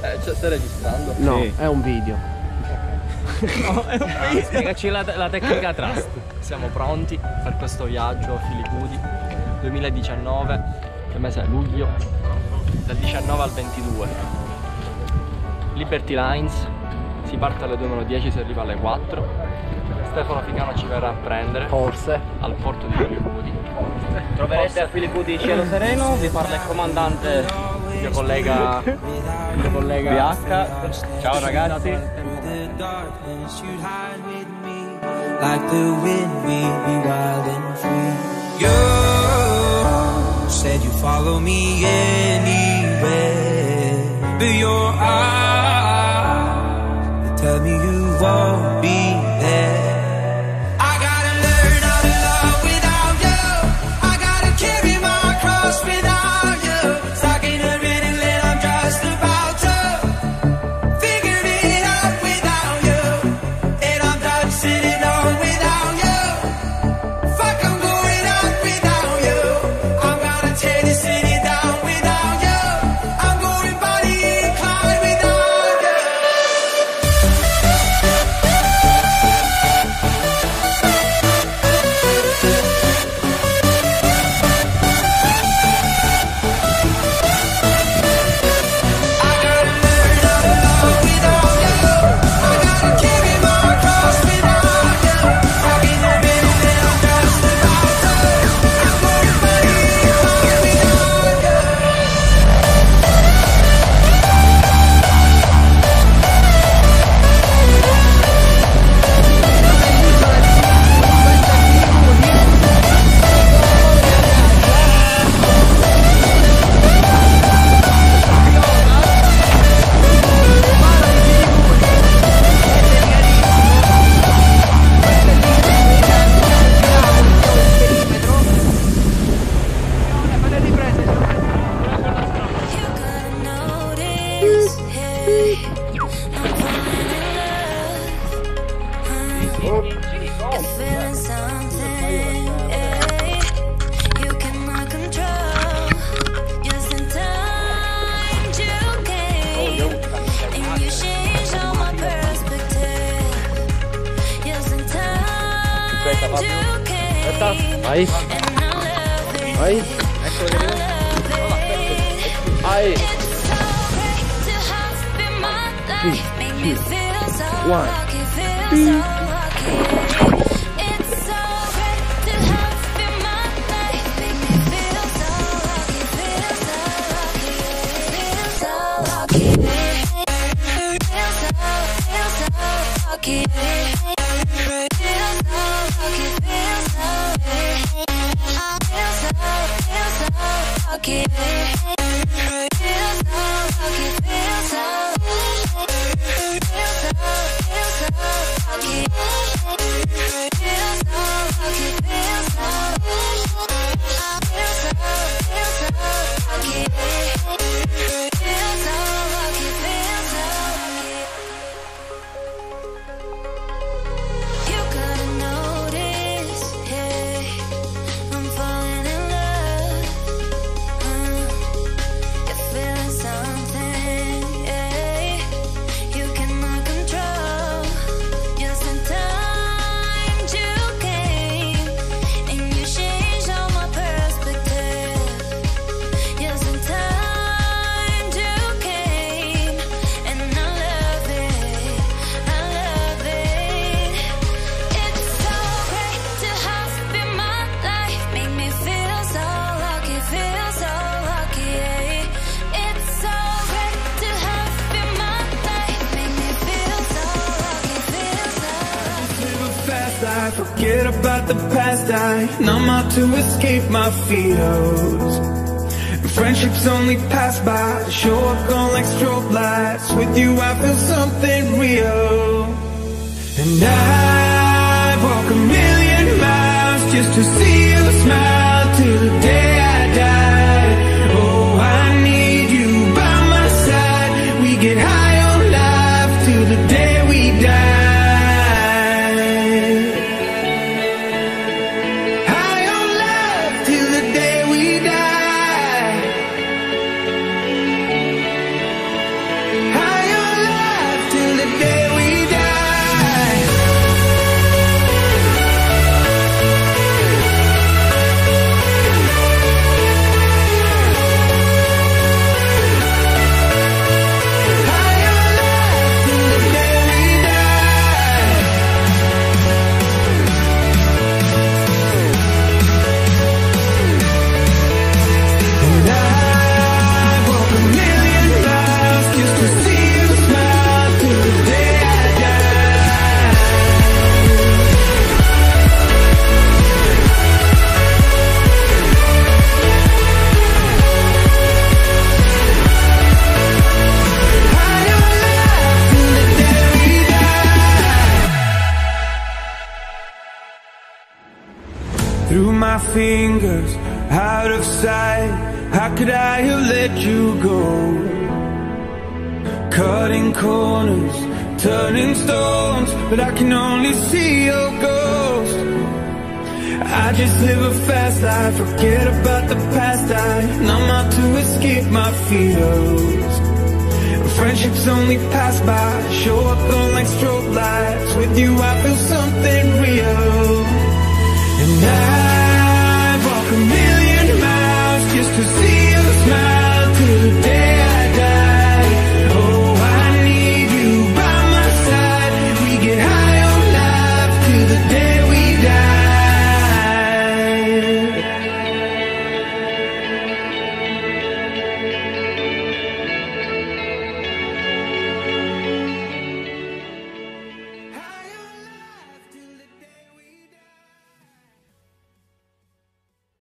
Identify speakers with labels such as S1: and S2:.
S1: Stai registrando?
S2: No,
S1: Sì.
S2: è un video.
S1: No, è un video. Spiegaci la tecnica Trust. Siamo pronti per questo viaggio a Filicudi 2019, che mese è luglio, dal 19 al 22. Liberty Lines, si parte alle 2:10, si arriva alle 4. Stefano Ficano ci verrà a prendere.
S2: Forse.
S1: Al porto di Filicudi.
S3: Troverete a Filicudi cielo sereno, vi parla il comandante,
S1: il mio collega
S3: BH. Ciao ragazzi.
S4: Like the wind, we'd be wild and free. You said you follow me anywhere, but your eyes, they tell me you won't be there. I gotta learn how to love without you. I gotta carry my cross without you. Stuck in a rhythm that I'm just about to figure it out without you. And I'm done sitting on without you. Fuck, I'm going out without you. I'm gonna tear this city down without you. I'm going body inclined without you. I gotta learn how to love without you. I gotta carry my cross without you. Stuck in the middle that I'm just about to. I'm going body inclined without you.
S2: Vai. Vai. Vai. 3, 2, 1. Forget about the past, I numb out to escape my fears. Friendships only pass by, show up gone like strobe lights. With you I feel something real. And I'd walk 1,000,000 miles just to see you smile till the day I die. Oh, I need you by my side. We get high on life till the day we die. High my fingers out of sight. How could I have let you go? Cutting corners, turning stones, but I can only see your ghost. I just live a fast life, forget about the past. I numb out to escape my fears. Friendships only pass by, show up on like strobe lights. With you I feel something real. And I walk a million miles just to see you smile till the